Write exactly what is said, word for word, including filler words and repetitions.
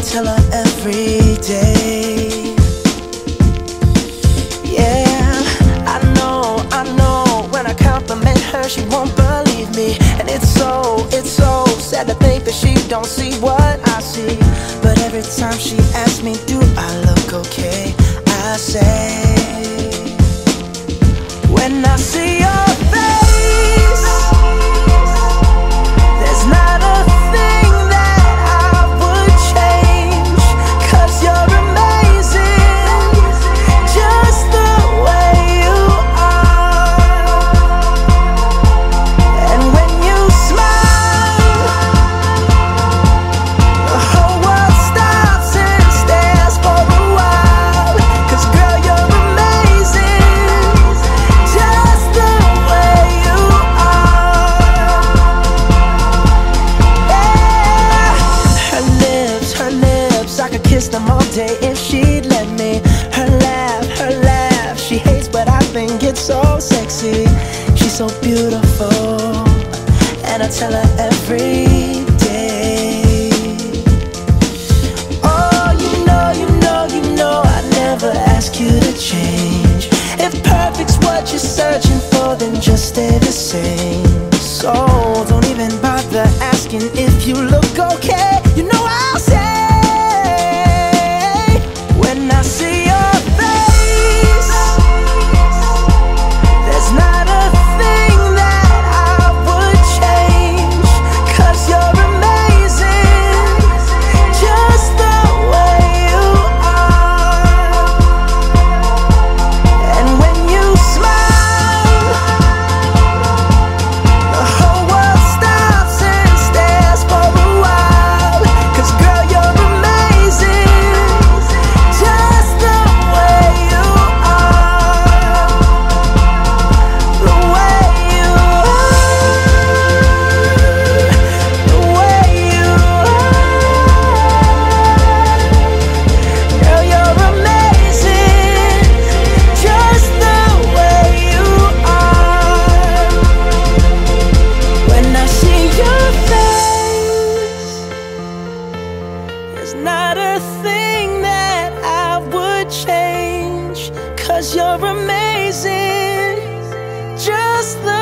tell her every day. Yeah, I know, I know, when I compliment her she won't believe me. And it's so, it's so sad to think that she don't see what I see. But every time she asks me, do I look okay, I say, when I see your face, there's not a thing that I would change. 'Cause you're amazing, just the way you are. And when you smile, the whole world stops and stares for a while. 'Cause girl, you're amazing, just the way you are. Yeah. Her lips, her lips, I could kiss them all day if she'd let me. Her laugh, her laugh, she hates but I think it's so sexy. She's so beautiful, and I tell her every day. Oh, you know, you know, you know I never ask you to change. If perfect's what you're searching for, then just stay the same. So don't even bother asking if you look okay. You know I'll say, when I see your face, there's not a thing that I would change. 'Cause you're amazing, just the way you are. And when you smile, the whole world stops and stares for a while. 'Cause girl, you're amazing, just the way you are. The way you are, the way you are. Girl, you're amazing, just the way you are. When I see your face, there's not a thing that I would change. 'Cause you're amazing, just the